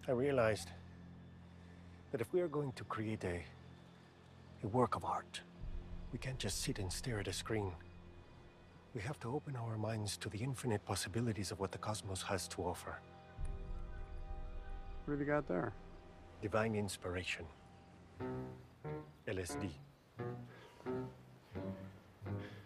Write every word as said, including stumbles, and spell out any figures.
I realized that if we are going to create a, a work of art, we can't just sit and stare at a screen. We have to open our minds to the infinite possibilities of what the cosmos has to offer. What have you got there? Divine inspiration. L S D.